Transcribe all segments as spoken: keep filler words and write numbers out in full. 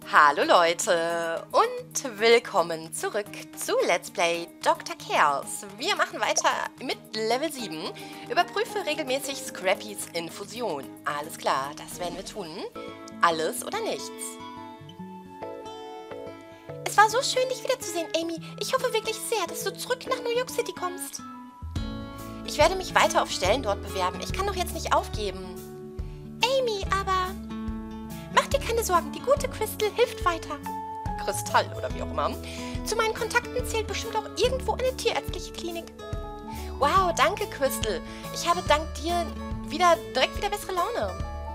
Hallo Leute und willkommen zurück zu Let's Play Doktor Chaos. Wir machen weiter mit Level sieben. Überprüfe regelmäßig Scrappys Infusion. Alles klar, das werden wir tun. Alles oder nichts. Es war so schön, dich wiederzusehen, Amy. Ich hoffe wirklich sehr, dass du zurück nach New York City kommst. Ich werde mich weiter auf Stellen dort bewerben. Ich kann doch jetzt nicht aufgeben. Amy, aber... Mach dir keine Sorgen, die gute Crystal hilft weiter. Kristall oder wie auch immer. Zu meinen Kontakten zählt bestimmt auch irgendwo eine tierärztliche Klinik. Wow, danke Crystal. Ich habe dank dir wieder direkt wieder bessere Laune.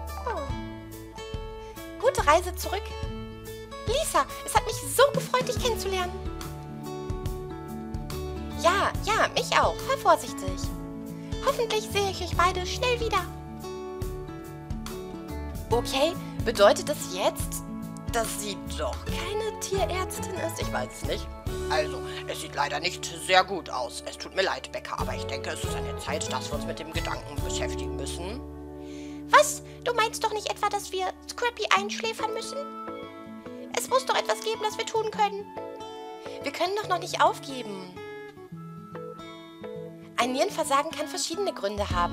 Oh. Gute Reise zurück. Lisa, es hat mich so gefreut, dich kennenzulernen. Ja, ja, mich auch. Fahr vorsichtig. Hoffentlich sehe ich euch beide schnell wieder. Okay, bedeutet das jetzt, dass sie doch keine Tierärztin ist? Ich weiß es nicht. Also, es sieht leider nicht sehr gut aus. Es tut mir leid, Becca, aber ich denke, es ist an der Zeit, dass wir uns mit dem Gedanken beschäftigen müssen. Was? Du meinst doch nicht etwa, dass wir Scrappy einschläfern müssen? Es muss doch etwas geben, das wir tun können. Wir können doch noch nicht aufgeben. Ein Nierenversagen kann verschiedene Gründe haben.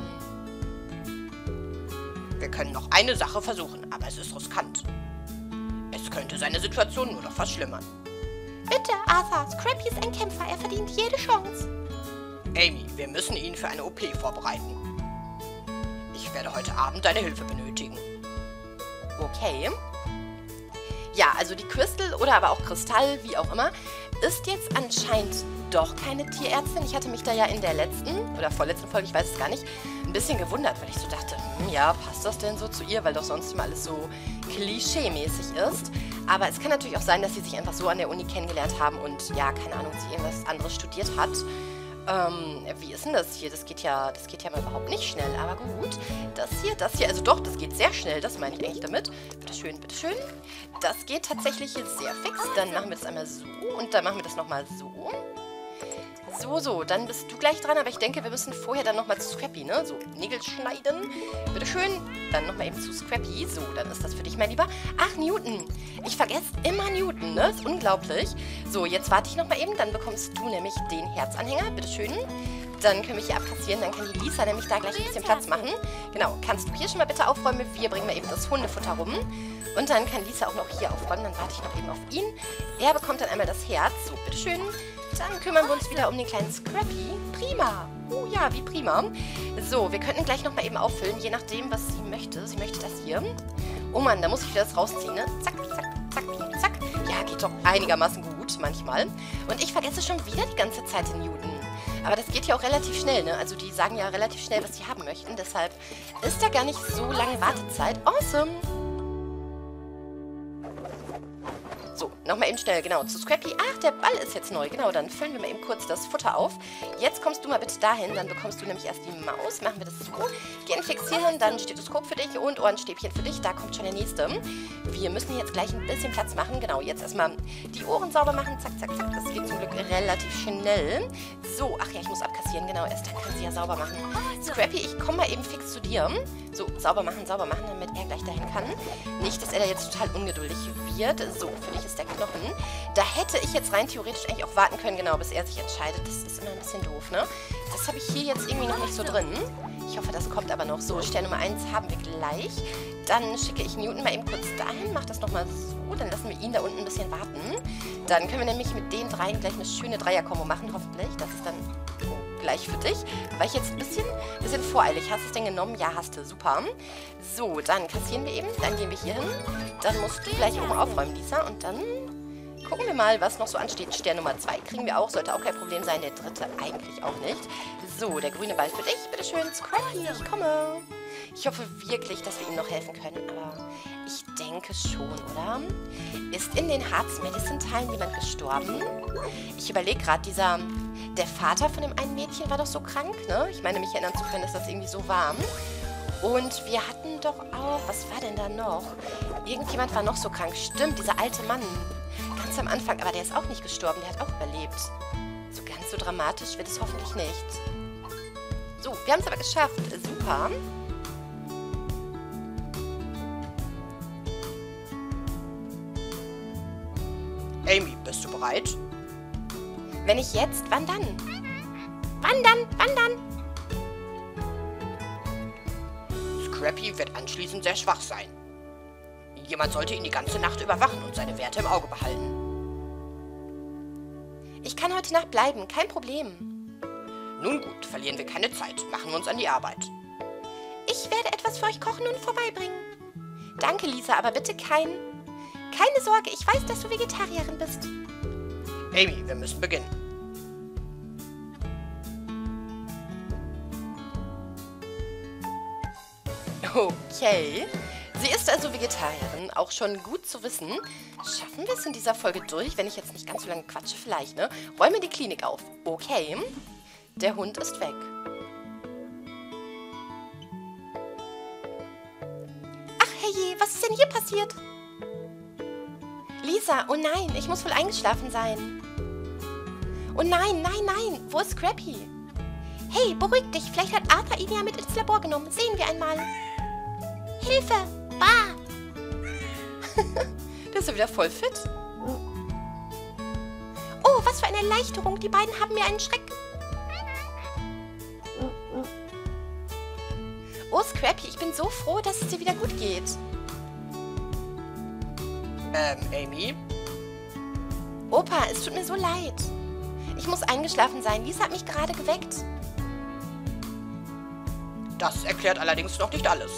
Wir können noch eine Sache versuchen, aber es ist riskant. Es könnte seine Situation nur noch verschlimmern. Bitte, Arthur, Scrappy ist ein Kämpfer, er verdient jede Chance. Amy, wir müssen ihn für eine O P vorbereiten. Ich werde heute Abend deine Hilfe benötigen. Okay. Ja, also die Crystal oder aber auch Kristall, wie auch immer, ist jetzt anscheinend doch keine Tierärztin. Ich hatte mich da ja in der letzten oder vorletzten Folge, ich weiß es gar nicht, ein bisschen gewundert, weil ich so dachte, hm, ja, passt das denn so zu ihr, weil doch sonst immer alles so klischee-mäßig ist. Aber es kann natürlich auch sein, dass sie sich einfach so an der Uni kennengelernt haben und ja, keine Ahnung, sie irgendwas anderes studiert hat. Ähm, wie ist denn das hier? Das geht ja, das geht ja mal überhaupt nicht schnell, aber gut. Das hier, das hier, also doch, das geht sehr schnell, das meine ich eigentlich damit. Bitteschön, bitteschön. Das geht tatsächlich sehr fix. Dann machen wir das einmal so und dann machen wir das nochmal so. So, so, dann bist du gleich dran, aber ich denke, wir müssen vorher dann nochmal zu Scrappy, ne? So, Nägel schneiden. Bitteschön. Dann nochmal eben zu Scrappy. So, dann ist das für dich, mein Lieber. Ach, Newton. Ich vergesse immer Newton, ne? Ist unglaublich. So, jetzt warte ich nochmal eben. Dann bekommst du nämlich den Herzanhänger. Bitteschön. Dann können wir hier abkassieren. Dann kann die Lisa nämlich da gleich ein bisschen Platz machen. Genau, kannst du hier schon mal bitte aufräumen? Wir bringen mal eben das Hundefutter rum. Und dann kann Lisa auch noch hier aufräumen. Dann warte ich noch eben auf ihn. Er bekommt dann einmal das Herz. So, bitteschön. Dann kümmern wir uns wieder um den kleinen Scrappy. Prima. Oh ja, wie prima. So, wir könnten gleich nochmal eben auffüllen, je nachdem, was sie möchte. Sie möchte das hier. Oh Mann, da muss ich wieder das rausziehen, ne? Zack, zack, zack, zack. Ja, geht doch einigermaßen gut manchmal. Und ich vergesse schon wieder die ganze Zeit den Newton. Aber das geht ja auch relativ schnell, ne? Also die sagen ja relativ schnell, was sie haben möchten. Deshalb ist da gar nicht so lange Wartezeit. Awesome. So, nochmal eben schnell, genau, zu Scrappy. Ach, der Ball ist jetzt neu. Genau, dann füllen wir mal eben kurz das Futter auf. Jetzt kommst du mal bitte dahin, dann bekommst du nämlich erst die Maus. Machen wir das so. Gehen fixieren, dann Stethoskop für dich und Ohrenstäbchen für dich. Da kommt schon der nächste. Wir müssen jetzt gleich ein bisschen Platz machen. Genau, jetzt erstmal die Ohren sauber machen. Zack, zack, zack. Das geht zum Glück relativ schnell. So, ach ja, ich muss abkassieren. Genau, erst dann kann sie ja sauber machen. Scrappy, ich komme mal eben fix zu dir. So, sauber machen, sauber machen, damit er gleich dahin kann. Nicht, dass er da jetzt total ungeduldig wird. So, für dich ist der Knochen. Da hätte ich jetzt rein theoretisch eigentlich auch warten können, genau, bis er sich entscheidet. Das ist immer ein bisschen doof, ne? Das habe ich hier jetzt irgendwie noch nicht so drin. Ich hoffe, das kommt aber noch. So, Stern Nummer eins haben wir gleich. Dann schicke ich Newton mal eben kurz dahin, mache das nochmal so. Dann lassen wir ihn da unten ein bisschen warten. Dann können wir nämlich mit den dreien gleich eine schöne Dreier-Kombo machen, hoffentlich. Das ist dann gleich für dich. War ich jetzt ein bisschen, bisschen voreilig. Hast du es denn genommen? Ja, hast du. Super. So, dann kassieren wir eben. Dann gehen wir hier hin. Dann musst du gleich oben aufräumen, Lisa. Und dann gucken wir mal, was noch so ansteht. Stern Nummer zwei kriegen wir auch. Sollte auch kein Problem sein. Der dritte eigentlich auch nicht. So, der grüne Ball für dich. Bitteschön, Scrappy. Ich komme. Ich hoffe wirklich, dass wir ihm noch helfen können. Aber ich denke schon, oder? Ist in den Hearts-Medicine-Teilen jemand gestorben? Ich überlege gerade, dieser... Der Vater von dem einen Mädchen war doch so krank, ne? Ich meine, mich erinnern zu können, dass das irgendwie so war. Und wir hatten doch auch... Was war denn da noch? Irgendjemand war noch so krank. Stimmt, dieser alte Mann. Ganz am Anfang. Aber der ist auch nicht gestorben. Der hat auch überlebt. So ganz so dramatisch wird es hoffentlich nicht. So, wir haben es aber geschafft. Super. Amy, bist du bereit? Wenn nicht jetzt, wann dann? Wann dann? Wann dann? Scrappy wird anschließend sehr schwach sein. Jemand sollte ihn die ganze Nacht überwachen und seine Werte im Auge behalten. Ich kann heute Nacht bleiben, kein Problem. Nun gut, verlieren wir keine Zeit. Machen wir uns an die Arbeit. Ich werde etwas für euch kochen und vorbeibringen. Danke, Lisa, aber bitte kein... Keine Sorge, ich weiß, dass du Vegetarierin bist. Amy, wir müssen beginnen. Okay. Sie ist also Vegetarierin, auch schon gut zu wissen. Schaffen wir es in dieser Folge durch, wenn ich jetzt nicht ganz so lange quatsche vielleicht, ne? Räume die Klinik auf. Okay. Der Hund ist weg. Ach herrje, was ist denn hier passiert? Lisa, oh nein, ich muss wohl eingeschlafen sein. Oh nein, nein, nein, wo ist Scrappy? Hey, beruhig dich, vielleicht hat Arthur ihn ja mit ins Labor genommen. Sehen wir einmal. Hilfe! Bah! Der ist ja wieder voll fit. Oh, was für eine Erleichterung. Die beiden haben mir einen Schreck. Oh, Scrappy, ich bin so froh, dass es dir wieder gut geht. Ähm, Amy? Opa, es tut mir so leid. Ich muss eingeschlafen sein. Lisa hat mich gerade geweckt. Das erklärt allerdings noch nicht alles.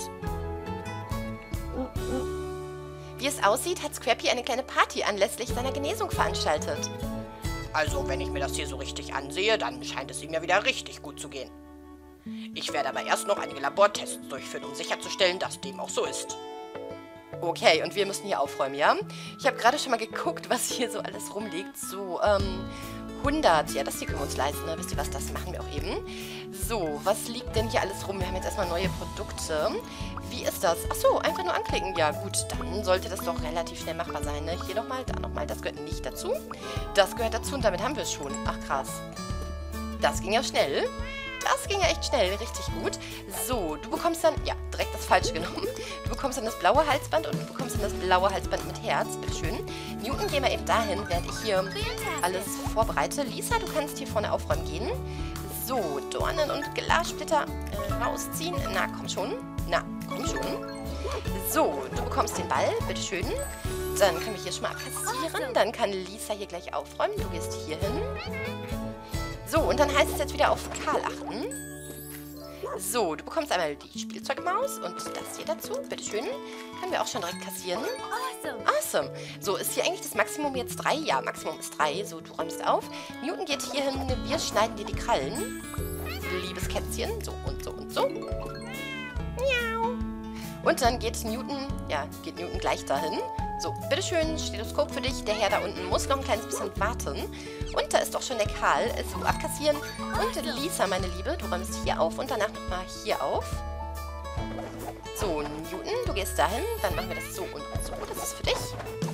Wie es aussieht, hat Scrappy eine kleine Party anlässlich seiner Genesung veranstaltet. Also, wenn ich mir das hier so richtig ansehe, dann scheint es ihm ja wieder richtig gut zu gehen. Ich werde aber erst noch einige Labortests durchführen, um sicherzustellen, dass dem auch so ist. Okay, und wir müssen hier aufräumen, ja? Ich habe gerade schon mal geguckt, was hier so alles rumliegt. So, ähm, hundert. Ja, das hier können wir uns leisten, ne? Wisst ihr was, das machen wir auch eben. So, was liegt denn hier alles rum? Wir haben jetzt erstmal neue Produkte. Wie ist das? Achso, einfach nur anklicken. Ja, gut, dann sollte das doch relativ schnell machbar sein, ne? Hier nochmal, da nochmal. Das gehört nicht dazu. Das gehört dazu und damit haben wir es schon. Ach, krass. Das ging ja schnell. Das ging ja echt schnell, richtig gut. So, du bekommst dann, ja, direkt das Falsche genommen. Du bekommst dann das blaue Halsband und du bekommst dann das blaue Halsband mit Herz. Bitteschön. Newton, gehen wir eben dahin, während ich hier alles vorbereite. Lisa, du kannst hier vorne aufräumen gehen. So, Dornen und Glassplitter äh, rausziehen. Na, komm schon. Na, komm schon. So, du bekommst den Ball, bitteschön. Dann können wir hier schon mal abkassieren. Dann kann Lisa hier gleich aufräumen. Du gehst hier hin. So, und dann heißt es jetzt wieder auf Karl achten. So, du bekommst einmal die Spielzeugmaus und das hier dazu. Bitteschön. Können wir auch schon direkt kassieren. Awesome. Awesome. So, ist hier eigentlich das Maximum jetzt drei? Ja, Maximum ist drei. So, du räumst auf. Newton geht hier hin. Wir schneiden dir die Krallen. Liebes Kätzchen. So und so und so. Miau. Und dann geht Newton, ja, geht Newton gleich dahin. So, bitteschön, Stethoskop für dich. Der Herr da unten muss noch ein kleines bisschen warten. Und da ist auch schon der Karl. So, abkassieren. Und Lisa, meine Liebe, du räumst hier auf und danach nochmal hier auf. So, Newton, du gehst dahin. Dann machen wir das so und so. Das ist für dich.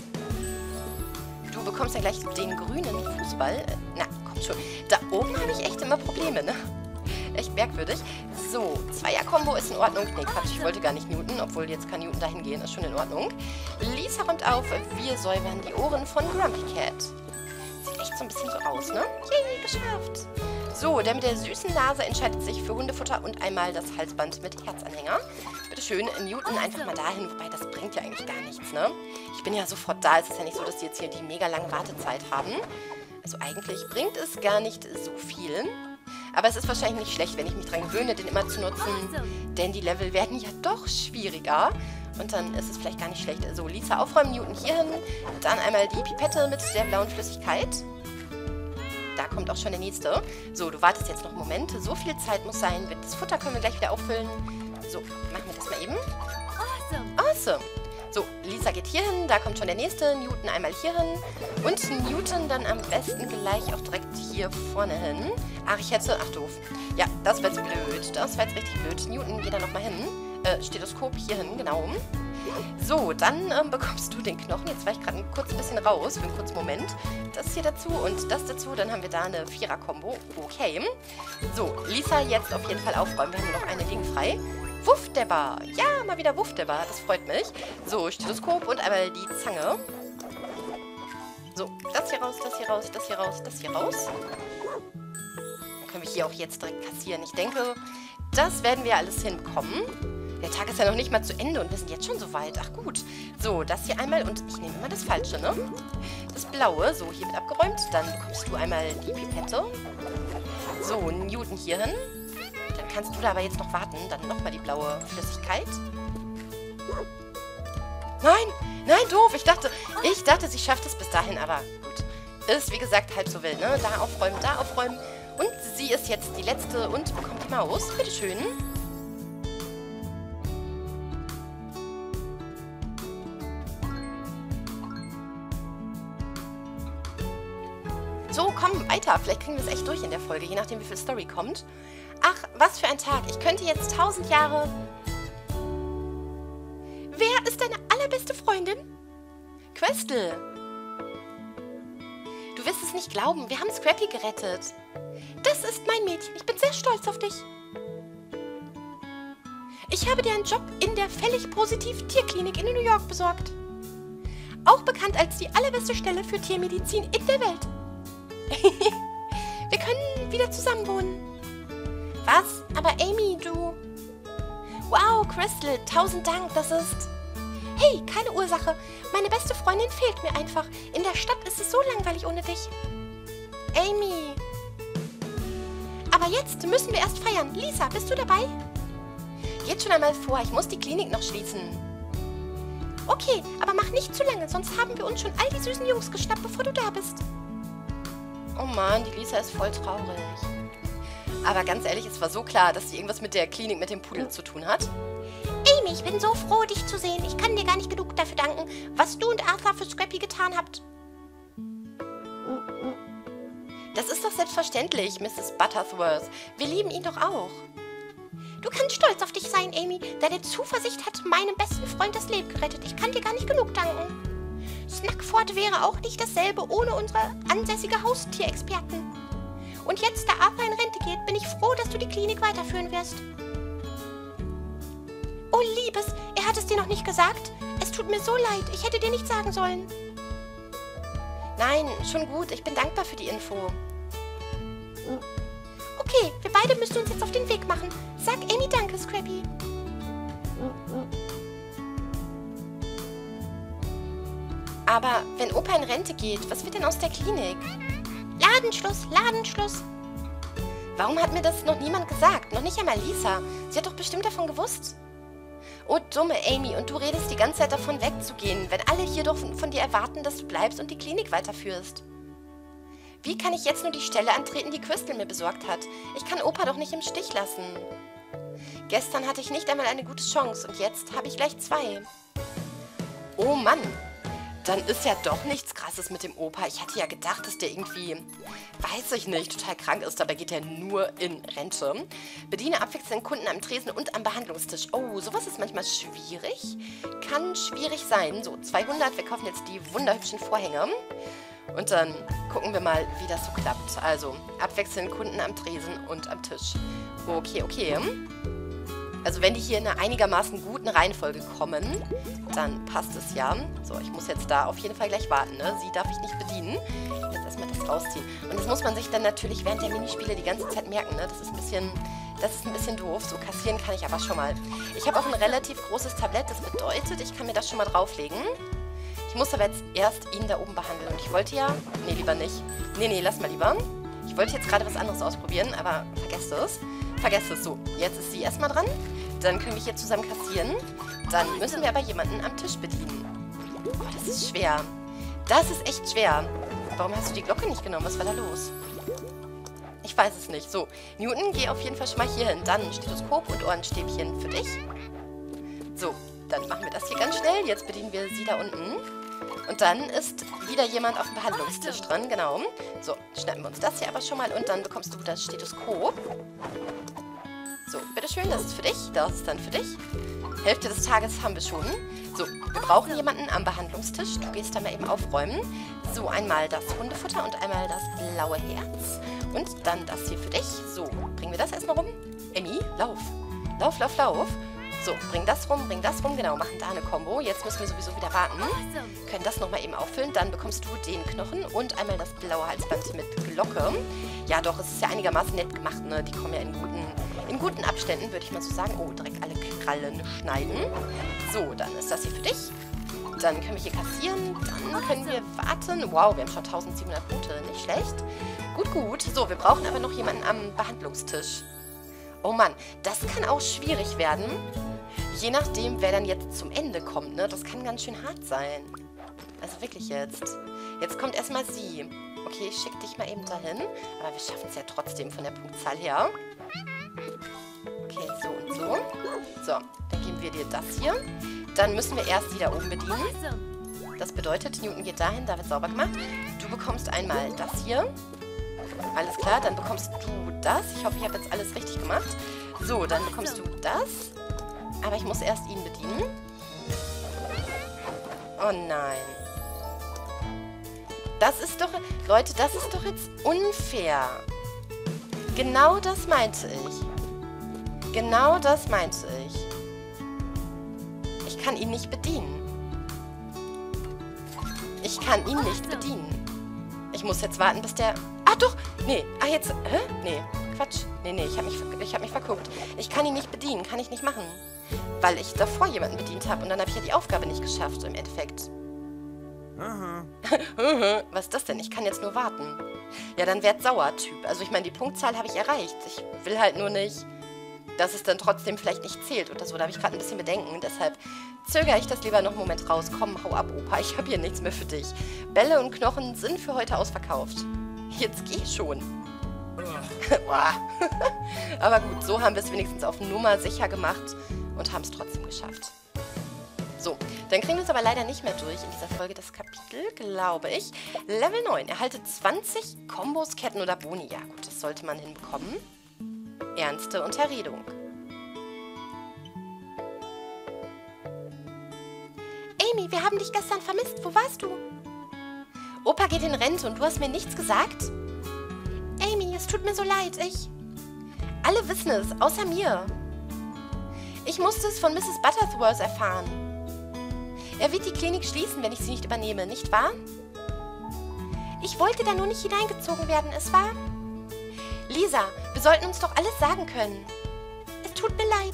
Du bekommst dann gleich den grünen Fußball. Na, komm schon. Da oben habe ich echt immer Probleme, ne? Echt merkwürdig. So, Zweier-Kombo ist in Ordnung. Nee, Quatsch, ich wollte gar nicht Newton, obwohl jetzt kann Newton dahin gehen. Ist schon in Ordnung. Lisa räumt auf. Wir säubern die Ohren von Grumpy Cat. Sieht echt so ein bisschen so aus, ne? Yay, geschafft. So, der mit der süßen Nase entscheidet sich für Hundefutter und einmal das Halsband mit Herzanhänger. Bitteschön, Newton einfach mal dahin, wobei das bringt ja eigentlich gar nichts, ne? Ich bin ja sofort da. Es ist ja nicht so, dass die jetzt hier die mega lange Wartezeit haben. Also eigentlich bringt es gar nicht so viel. Aber es ist wahrscheinlich nicht schlecht, wenn ich mich daran gewöhne, den immer zu nutzen. Denn die Level werden ja doch schwieriger. Und dann ist es vielleicht gar nicht schlecht. So, Lisa aufräumen, Newton hier hin. Dann einmal die Pipette mit der blauen Flüssigkeit. Da kommt auch schon der nächste. So, du wartest jetzt noch einen Moment. So viel Zeit muss sein. Das Futter können wir gleich wieder auffüllen. So, machen wir das mal eben. Awesome. Awesome. So, Lisa geht hier hin, da kommt schon der nächste, Newton einmal hier hin und Newton dann am besten gleich auch direkt hier vorne hin. Ach, ich hätte, ach doof. Ja, das war jetzt blöd, das war jetzt richtig blöd. Newton, geh da nochmal hin. Äh, Stethoskop hier hin, genau. So, dann ähm, bekommst du den Knochen. Jetzt war ich gerade kurz ein bisschen raus, für einen kurzen Moment. Das hier dazu und das dazu, dann haben wir da eine Vierer-Kombo. Okay. So, Lisa jetzt auf jeden Fall aufräumen, wir haben noch eine Ding frei. Wuffdebber. Ja, mal wieder Wuffdebber. Das freut mich. So, Stethoskop und einmal die Zange. So, das hier raus, das hier raus, das hier raus, das hier raus. Dann können wir hier auch jetzt direkt kassieren. Ich denke, das werden wir alles hinbekommen. Der Tag ist ja noch nicht mal zu Ende und wir sind jetzt schon so weit. Ach gut. So, das hier einmal und ich nehme immer das Falsche, ne? Das Blaue. So, hier wird abgeräumt. Dann bekommst du einmal die Pipette. So, Newton hier hin. Dann kannst du da aber jetzt noch warten. Dann nochmal die blaue Flüssigkeit. Nein, nein, doof. Ich dachte, ich dachte, sie schafft es bis dahin, aber gut. Ist, wie gesagt, halb so wild, ne? Da aufräumen, da aufräumen. Und sie ist jetzt die letzte und bekommt die Maus. Bitteschön. So, komm, weiter. Vielleicht kriegen wir es echt durch in der Folge, je nachdem, wie viel Story kommt. Ach, was für ein Tag. Ich könnte jetzt tausend Jahre... Wer ist deine allerbeste Freundin? Questel. Du wirst es nicht glauben. Wir haben Scrappy gerettet. Das ist mein Mädchen. Ich bin sehr stolz auf dich. Ich habe dir einen Job in der völlig positiv Tierklinik in New York besorgt. Auch bekannt als die allerbeste Stelle für Tiermedizin in der Welt. Wir können wieder zusammen wohnen. Was? Aber Amy, du... Wow, Crystal, tausend Dank, das ist... Hey, keine Ursache. Meine beste Freundin fehlt mir einfach. In der Stadt ist es so langweilig ohne dich. Amy. Aber jetzt müssen wir erst feiern. Lisa, bist du dabei? Geht schon einmal vor, ich muss die Klinik noch schließen. Okay, aber mach nicht zu lange, sonst haben wir uns schon all die süßen Jungs geschnappt, bevor du da bist. Oh Mann, die Lisa ist voll traurig. Aber ganz ehrlich, es war so klar, dass sie irgendwas mit der Klinik mit dem Pudel zu tun hat. Amy, ich bin so froh, dich zu sehen. Ich kann dir gar nicht genug dafür danken, was du und Arthur für Scrappy getan habt. Das ist doch selbstverständlich, Misses Butterworth. Wir lieben ihn doch auch. Du kannst stolz auf dich sein, Amy. Deine Zuversicht hat meinem besten Freund das Leben gerettet. Ich kann dir gar nicht genug danken. Snackford wäre auch nicht dasselbe ohne unsere ansässige Haustierexperten. Und jetzt, da Arthur in Rente geht, bin ich froh, dass du die Klinik weiterführen wirst. Oh, Liebes, er hat es dir noch nicht gesagt? Es tut mir so leid, ich hätte dir nicht sagen sollen. Nein, schon gut, ich bin dankbar für die Info. Okay, wir beide müssen uns jetzt auf den Weg machen. Sag Amy danke, Scrappy. Aber wenn Opa in Rente geht, was wird denn aus der Klinik? Ladenschluss, Ladenschluss. Warum hat mir das noch niemand gesagt? Noch nicht einmal Lisa. Sie hat doch bestimmt davon gewusst. Oh, dumme Amy, und du redest die ganze Zeit davon wegzugehen, wenn alle hier doch von dir erwarten, dass du bleibst und die Klinik weiterführst. Wie kann ich jetzt nur die Stelle antreten, die Crystal mir besorgt hat? Ich kann Opa doch nicht im Stich lassen. Gestern hatte ich nicht einmal eine gute Chance und jetzt habe ich gleich zwei. Oh Mann. Dann ist ja doch nichts Krasses mit dem Opa. Ich hatte ja gedacht, dass der irgendwie, weiß ich nicht, total krank ist. Dabei geht er nur in Rente. Bediene abwechselnd Kunden am Tresen und am Behandlungstisch. Oh, sowas ist manchmal schwierig. Kann schwierig sein. So, zweihundert. Wir kaufen jetzt die wunderhübschen Vorhänge. Und dann gucken wir mal, wie das so klappt. Also, abwechselnd Kunden am Tresen und am Tisch. Okay, okay. Also wenn die hier in einer einigermaßen guten Reihenfolge kommen, dann passt es ja. So, ich muss jetzt da auf jeden Fall gleich warten, ne? Sie darf ich nicht bedienen. Jetzt erstmal das rausziehen. Und das muss man sich dann natürlich während der Minispiele die ganze Zeit merken, ne? Das ist ein bisschen, das ist ein bisschen doof. So, kassieren kann ich aber schon mal. Ich habe auch ein relativ großes Tablett. Das bedeutet, ich kann mir das schon mal drauflegen. Ich muss aber jetzt erst ihn da oben behandeln. Und ich wollte ja... Nee, lieber nicht. Nee, nee, lass mal lieber. Ich wollte jetzt gerade was anderes ausprobieren, aber vergesst es. Vergesst es. So, jetzt ist sie erstmal dran. Dann können wir hier zusammen kassieren. Dann müssen wir aber jemanden am Tisch bedienen. Oh, das ist schwer. Das ist echt schwer. Warum hast du die Glocke nicht genommen? Was war da los? Ich weiß es nicht. So, Newton, geh auf jeden Fall schon mal hier hin. Dann Stethoskop und Ohrenstäbchen für dich. So, dann machen wir das hier ganz schnell. Jetzt bedienen wir sie da unten. Und dann ist wieder jemand auf dem Behandlungstisch dran, genau. So, schnappen wir uns das hier aber schon mal und dann bekommst du das Stethoskop. So, bitteschön, das ist für dich, das ist dann für dich. Hälfte des Tages haben wir schon. So, wir brauchen jemanden am Behandlungstisch. Du gehst da mal eben aufräumen. So, einmal das Hundefutter und einmal das blaue Herz. Und dann das hier für dich. So, bringen wir das erstmal rum. Emmy, lauf. Lauf, lauf, lauf. So, bring das rum, bring das rum. Genau, machen da eine Combo. Jetzt müssen wir sowieso wieder warten. Können das nochmal eben auffüllen. Dann bekommst du den Knochen und einmal das blaue Halsband mit Glocke. Ja doch, es ist ja einigermaßen nett gemacht, ne? Die kommen ja in guten, in guten Abständen, würde ich mal so sagen. Oh, direkt alle Krallen schneiden. So, dann ist das hier für dich. Dann können wir hier kassieren. Dann können wir warten. Wow, wir haben schon tausendsiebenhundert Punkte. Nicht schlecht. Gut, gut. So, wir brauchen aber noch jemanden am Behandlungstisch. Oh Mann, das kann auch schwierig werden. Je nachdem, wer dann jetzt zum Ende kommt, ne? Das kann ganz schön hart sein. Also wirklich jetzt. Jetzt kommt erstmal sie. Okay, ich schicke dich mal eben dahin. Aber wir schaffen es ja trotzdem von der Punktzahl her. Okay, so und so. So, dann geben wir dir das hier. Dann müssen wir erst die da oben bedienen. Das bedeutet, Newton geht dahin, da wird sauber gemacht. Du bekommst einmal das hier. Alles klar, dann bekommst du das. Ich hoffe, ich habe jetzt alles richtig gemacht. So, dann bekommst du das. Aber ich muss erst ihn bedienen. Oh nein. Das ist doch... Leute, das ist doch jetzt unfair. Genau das meinte ich. Genau das meinte ich. Ich kann ihn nicht bedienen. Ich kann ihn nicht bedienen. Ich muss jetzt warten, bis der... Ah, doch! Nee. Ah, jetzt... Hä? Nee. Quatsch. Nee, nee, ich habe mich, ich hab mich verguckt. Ich kann ihn nicht bedienen. Kann ich nicht machen. Weil ich davor jemanden bedient habe. Und dann habe ich ja die Aufgabe nicht geschafft, im Endeffekt. Aha. Was ist das denn? Ich kann jetzt nur warten. Ja, dann werd sauer, Typ. Also ich meine, die Punktzahl habe ich erreicht. Ich will halt nur nicht, dass es dann trotzdem vielleicht nicht zählt oder so. Da habe ich gerade ein bisschen Bedenken. Deshalb zögere ich das lieber noch einen Moment raus. Komm, hau ab, Opa. Ich habe hier nichts mehr für dich. Bälle und Knochen sind für heute ausverkauft. Jetzt geh schon. Aber gut, so haben wir es wenigstens auf Nummer sicher gemacht und haben es trotzdem geschafft. So, dann kriegen wir es aber leider nicht mehr durch in dieser Folge das Kapitel, glaube ich. Level neun. Erhalte zwanzig Kombos, Ketten oder Boni. Ja gut, das sollte man hinbekommen. Ernste Unterredung. Amy, wir haben dich gestern vermisst. Wo warst du? Opa geht in Rente und du hast mir nichts gesagt? Amy, es tut mir so leid. Ich... Alle wissen es, außer mir. Ich musste es von Misses Butterworth erfahren. Er wird die Klinik schließen, wenn ich sie nicht übernehme, nicht wahr? Ich wollte da nur nicht hineingezogen werden, es war... Lisa, wir sollten uns doch alles sagen können. Es tut mir leid.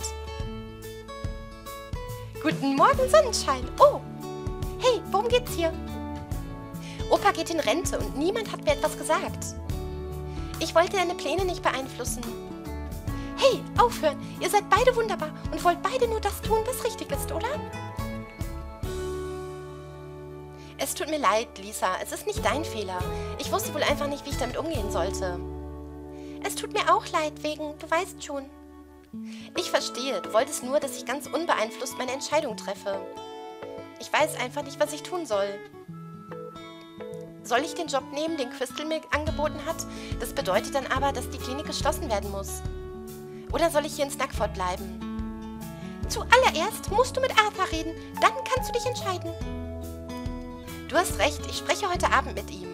Guten Morgen, Sonnenschein. Oh, hey, worum geht's hier? Opa geht in Rente und niemand hat mir etwas gesagt. Ich wollte deine Pläne nicht beeinflussen. Hey, aufhören. Ihr seid beide wunderbar und wollt beide nur das tun, was richtig ist, oder? Es tut mir leid, Lisa. Es ist nicht dein Fehler. Ich wusste wohl einfach nicht, wie ich damit umgehen sollte. Es tut mir auch leid, wegen, du weißt schon. Ich verstehe. Du wolltest nur, dass ich ganz unbeeinflusst meine Entscheidung treffe. Ich weiß einfach nicht, was ich tun soll. Soll ich den Job nehmen, den Crystal mir angeboten hat? Das bedeutet dann aber, dass die Klinik geschlossen werden muss. Oder soll ich hier in Snackford bleiben? Zuallererst musst du mit Arthur reden. Dann kannst du dich entscheiden. Du hast recht. Ich spreche heute Abend mit ihm.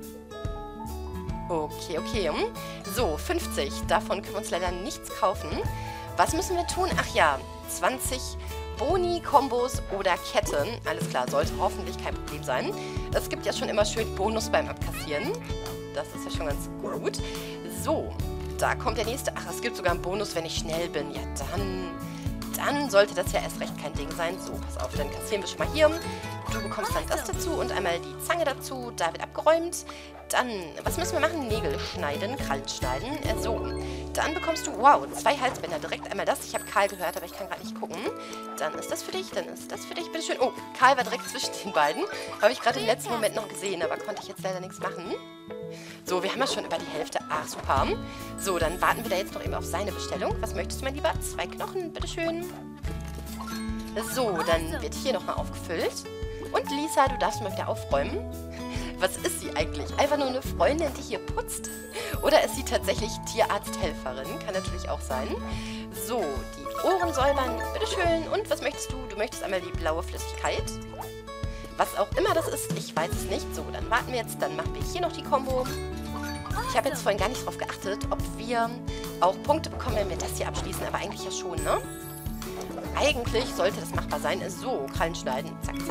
Okay, okay. So, fünfzig. Davon können wir uns leider nichts kaufen. Was müssen wir tun? Ach ja, zwanzig Boni, Kombos oder Ketten. Alles klar, sollte hoffentlich kein Problem sein. Es gibt ja schon immer schön Bonus beim Abkassieren. Das ist ja schon ganz gut. So, da kommt der nächste. Ach, es gibt sogar einen Bonus, wenn ich schnell bin. Ja, dann, dann sollte das ja erst recht kein Ding sein. So, pass auf, dann kassieren wir schon mal hier. Du bekommst dann das dazu und einmal die Zange dazu. Da wird abgeräumt. Dann, was müssen wir machen? Nägel schneiden, Krallen schneiden. Äh, so, dann bekommst du, wow, zwei Halsbänder. Direkt einmal das. Ich habe Karl gehört, aber ich kann gerade nicht gucken. Dann ist das für dich, dann ist das für dich. Bitteschön. Oh, Karl war direkt zwischen den beiden. Habe ich gerade im letzten Moment noch gesehen, aber konnte ich jetzt leider nichts machen. So, wir haben ja schon über die Hälfte. Ach, super. So, dann warten wir da jetzt noch eben auf seine Bestellung. Was möchtest du, mein Lieber? Zwei Knochen, bitteschön. So, dann wird hier nochmal aufgefüllt. Und Lisa, du darfst mal wieder aufräumen. Was ist sie eigentlich? Einfach nur eine Freundin, die hier putzt? Oder ist sie tatsächlich Tierarzthelferin? Kann natürlich auch sein. So, die Ohren säubern. Bitteschön. Und was möchtest du? Du möchtest einmal die blaue Flüssigkeit. Was auch immer das ist, ich weiß es nicht. So, dann warten wir jetzt. Dann machen wir hier noch die Kombo. Ich habe jetzt vorhin gar nicht drauf geachtet, ob wir auch Punkte bekommen, wenn wir das hier abschließen. Aber eigentlich ja schon, ne? eigentlich sollte das machbar sein. So, Krallen schneiden. Zack, zack.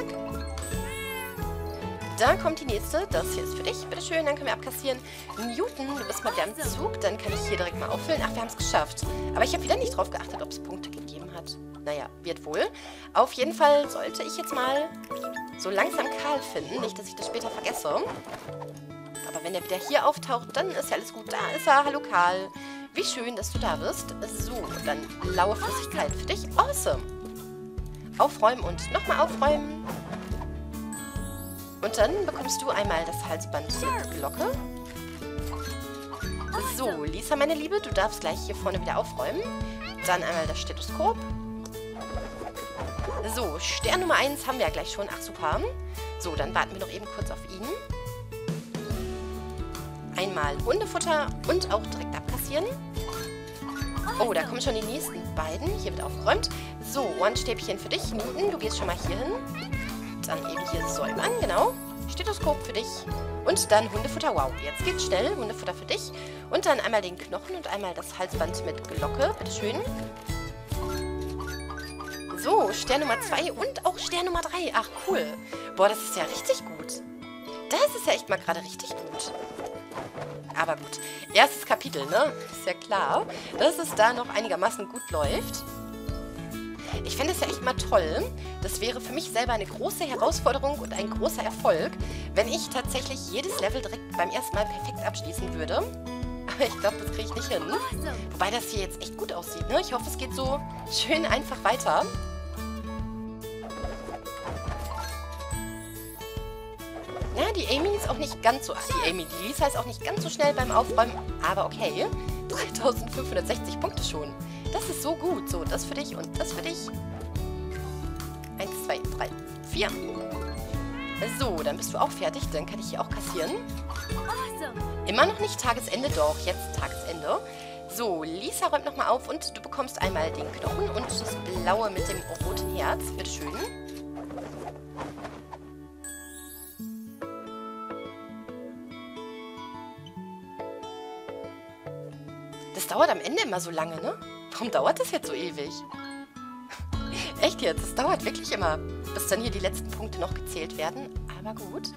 Dann kommt die nächste. Das hier ist für dich. Bitteschön, dann können wir abkassieren. Newton, du bist mal wieder am Zug. Dann kann ich hier direkt mal auffüllen. Ach, wir haben es geschafft. Aber ich habe wieder nicht drauf geachtet, ob es Punkte gegeben hat. Naja, wird wohl. Auf jeden Fall sollte ich jetzt mal so langsam Karl finden. Nicht, dass ich das später vergesse. Aber wenn er wieder hier auftaucht, dann ist ja alles gut. Da ist er. Hallo Karl. Wie schön, dass du da bist. So, dann blaue Flüssigkeit für dich. Awesome. Aufräumen und nochmal aufräumen. Und dann bekommst du einmal das Halsband mit Glocke. So, Lisa, meine Liebe, du darfst gleich hier vorne wieder aufräumen. Dann einmal das Stethoskop. So, Stern Nummer eins haben wir ja gleich schon. Ach, super. So, dann warten wir noch eben kurz auf ihn. Einmal Hundefutter und auch direkt abkassieren. Oh, da kommen schon die nächsten beiden. Hier wird aufgeräumt. So, Ohrenstäbchen für dich. Newton, du gehst schon mal hier hin. Dann eben hier säubern, genau. Stethoskop für dich. Und dann Hundefutter. Wow, jetzt geht's schnell. Hundefutter für dich. Und dann einmal den Knochen und einmal das Halsband mit Glocke. Bitteschön. So, Stern Nummer zwei und auch Stern Nummer drei. Ach, cool. Boah, das ist ja richtig gut. Das ist ja echt mal gerade richtig gut. Aber gut, erstes Kapitel, ne? Ist ja klar, dass es da noch einigermaßen gut läuft. Ich fände es ja echt mal toll. Das wäre für mich selber eine große Herausforderung und ein großer Erfolg, wenn ich tatsächlich jedes Level direkt beim ersten Mal perfekt abschließen würde. Aber ich glaube, das kriege ich nicht hin. Wobei das hier jetzt echt gut aussieht, ne? Ich hoffe, es geht so schön einfach weiter. Ja, die Amy ist auch nicht ganz so... Ach, die Amy, die Lisa ist auch nicht ganz so schnell beim Aufräumen. Aber okay. dreitausendfünfhundertsechzig Punkte schon. Das ist so gut. So, das für dich und das für dich. Eins, zwei, drei, vier. So, dann bist du auch fertig. Dann kann ich hier auch kassieren. Immer noch nicht Tagesende, doch. Jetzt Tagesende. So, Lisa räumt nochmal auf und du bekommst einmal den Knochen und das Blaue mit dem roten Herz. Bitteschön. Das dauert am Ende immer so lange, ne? Warum dauert das jetzt so ewig? Echt jetzt, das dauert wirklich immer, bis dann hier die letzten Punkte noch gezählt werden. Aber gut.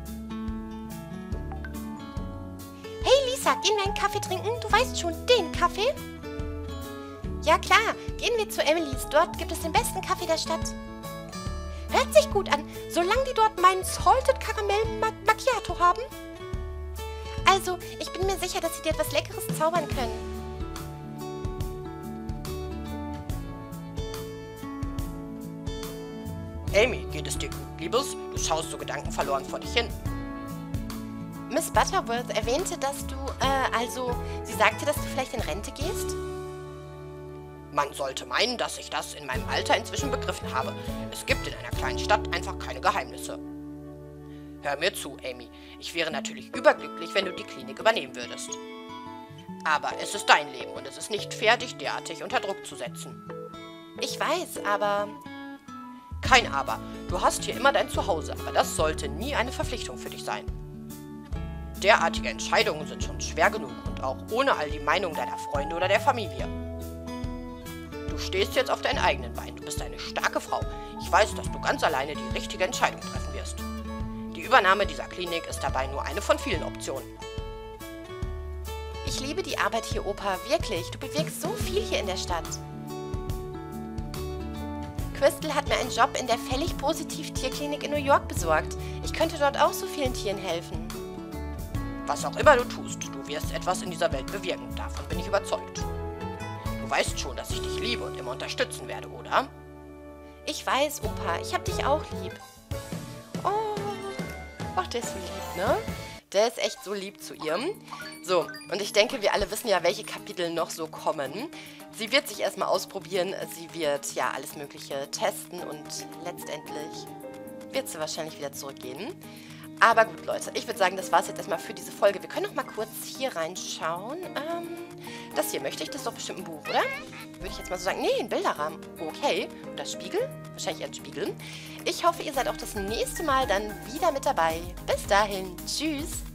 Hey Lisa, gehen wir einen Kaffee trinken? Du weißt schon, den Kaffee? Ja klar, gehen wir zu Emilys. Dort gibt es den besten Kaffee der Stadt. Hört sich gut an, solange die dort meinen Salted Caramel Macchiato haben. Also, ich bin mir sicher, dass sie dir etwas Leckeres zaubern können. Amy, geht es dir gut, Liebes? Du schaust so gedankenverloren vor dich hin. Miss Butterworth erwähnte, dass du, äh, also, sie sagte, dass du vielleicht in Rente gehst? Man sollte meinen, dass ich das in meinem Alter inzwischen begriffen habe. Es gibt in einer kleinen Stadt einfach keine Geheimnisse. Hör mir zu, Amy. Ich wäre natürlich überglücklich, wenn du die Klinik übernehmen würdest. Aber es ist dein Leben und es ist nicht fair, dich derartig unter Druck zu setzen. Ich weiß, aber... Kein Aber. Du hast hier immer dein Zuhause, aber das sollte nie eine Verpflichtung für dich sein. Derartige Entscheidungen sind schon schwer genug und auch ohne all die Meinung deiner Freunde oder der Familie. Du stehst jetzt auf deinen eigenen Beinen. Du bist eine starke Frau. Ich weiß, dass du ganz alleine die richtige Entscheidung treffen wirst. Die Übernahme dieser Klinik ist dabei nur eine von vielen Optionen. Ich liebe die Arbeit hier, Opa. Wirklich. Du bewirkst so viel hier in der Stadt. Crystal hat mir einen Job in der Völlig-Positiv-Tierklinik in New York besorgt. Ich könnte dort auch so vielen Tieren helfen. Was auch immer du tust, du wirst etwas in dieser Welt bewirken. Davon bin ich überzeugt. Du weißt schon, dass ich dich liebe und immer unterstützen werde, oder? Ich weiß, Opa. Ich hab dich auch lieb. Oh, ach, der ist so lieb, ne? Der ist echt so lieb zu ihr. So, und ich denke, wir alle wissen ja, welche Kapitel noch so kommen. Sie wird sich erstmal ausprobieren. Sie wird ja alles Mögliche testen und letztendlich wird sie wahrscheinlich wieder zurückgehen. Aber gut, Leute, ich würde sagen, das war es jetzt erstmal für diese Folge. Wir können noch mal kurz hier reinschauen. Ähm, das hier möchte ich, das ist doch bestimmt ein Buch, oder? Würde ich jetzt mal so sagen. Nee, ein Bilderrahmen. Okay. Und das Spiegel? Wahrscheinlich ein Spiegel. Ich hoffe, ihr seid auch das nächste Mal dann wieder mit dabei. Bis dahin. Tschüss.